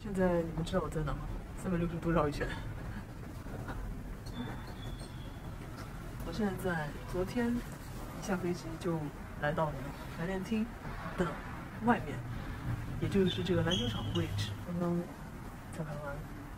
现在你们知道我在哪吗？360度绕一圈。我现在在昨天一下飞机就来到了排练厅的外面，也就是这个篮球场的位置。刚刚彩排完。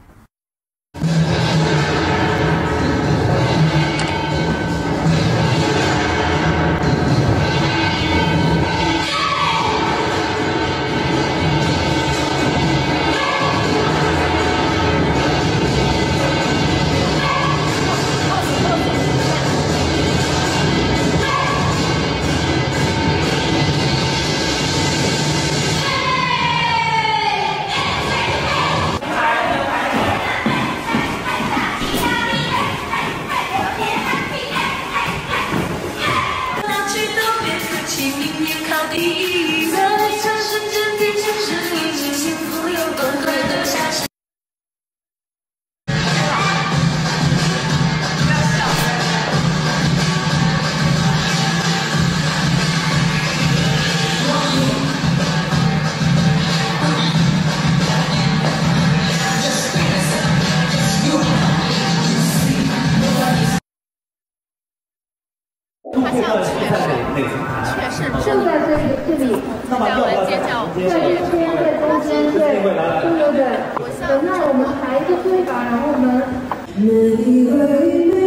他像确实正在这里，在我们尖叫职业之后， 在中间对，对。等下我们排一个队吧，然后我们。